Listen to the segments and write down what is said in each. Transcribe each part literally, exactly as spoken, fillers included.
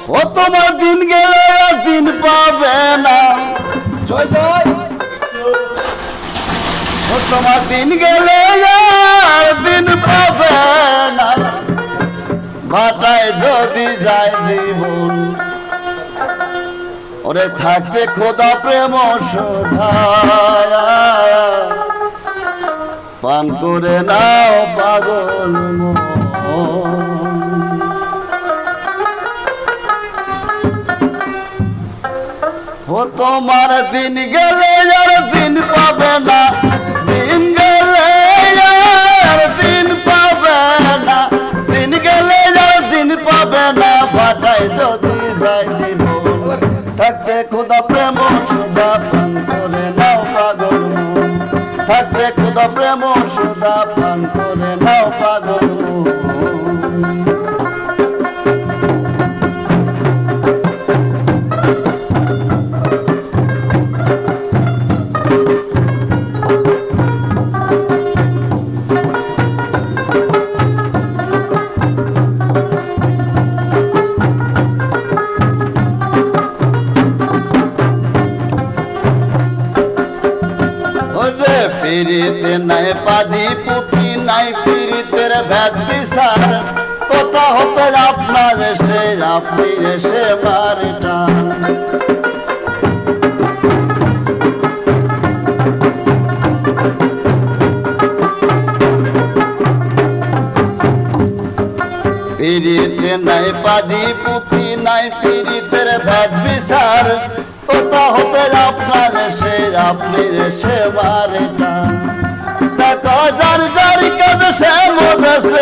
ও তোমার দিন গেলে আর দিন পাবে না, ও তোমার দিন গেলে আর দিন পাবে না, ভাটায় যদি যায় জীবন ওরে থাকতে খোদা প্রেম শোধায় পান করে নাও পাগল মন। ও তোমার দিন গেলে আর দিন পাবে না, দিন গেলে আর দিন পাবে না, দিন গেলে আর দিন পাবে না, ভাটায় যদি যায় জীবন থাকতে খোদা প্রেম সুধা পান করে নাও পাগল মন, থাকতে খোদা প্রেম সুধা পান করে নাও পাগল মন। পিরিতে নাই পাজি পুঁথি নাই পিরিতের ভেদ বিচার, কথা হতো আপনার এসে আপনি এসে বাড়িটা। পিরিতে নাই পাজি পুঁথি নাই পিরিতের ভেদ বিচার, কথা হতে আপনার এসে আপনি এসে বাড়িটা। দেখো যার যার কাজ সে মজেছে,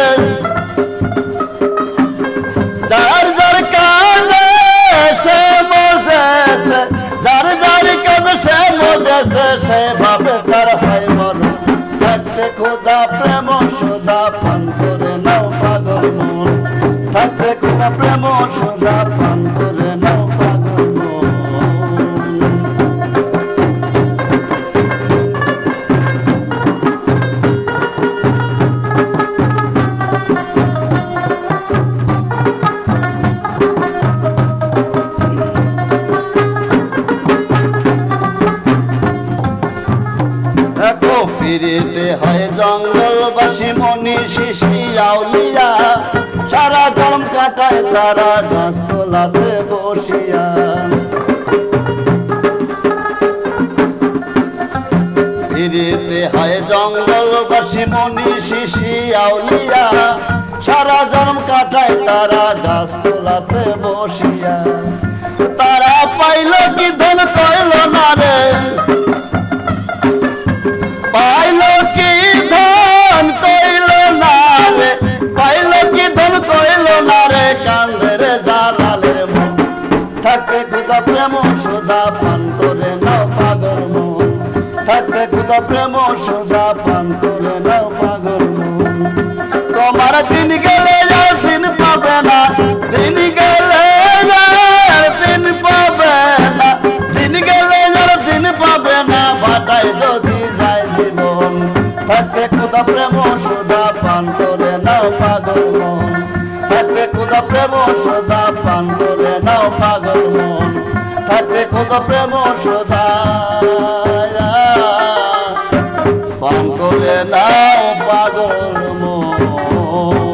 যার যার কাজ সে মজেছে, যার যার কাজ সে মজেছে, সেভাবে তার হয় মরণ। থাকতে খোদা প্রেম সুধা পান করে নাও পাগল মন, থাকতে খোদা প্রেম সুধা পান করে নাও পাগল মন। পিরিতে হয় জঙ্গলবাসী মনি শিশি আউলিয়া, সারা জন্ম কাটায় তারা গাছতলাতে বসিয়া। পিরিতে হয় জঙ্গলবাসী মনি শিশি আউলিয়া, সারা জন্ম কাটায় তারা গাছতলাতে বসিয়া। তারা পাইল কি ধন কইল না রে, পাইল কি ধন কইল না রে, পাইল কি ধন কইল না রে, কান্দের জালালের মন। থাকতে খোদা প্রেম সুধা পান করে নাও পাগল মন, থাকতে খোদা প্রেম সুধা পান করে নাও পাগল মন। তোমার দিন গেলে আর দিন পাবে না, দিন গেলে আর দিন পাবে না, দিন গেলে আর দিন পাবে না, ভাটায় যদি যায় জীবন থাকতে খোদা প্রেম সুধা পান করে নাও পাগল মন, থাকতে খোদা প্রেম সুধা পান করে নাও পাগল মন, থাকতে খোদা প্রেম সুধা পান করে নাও পাগল মন।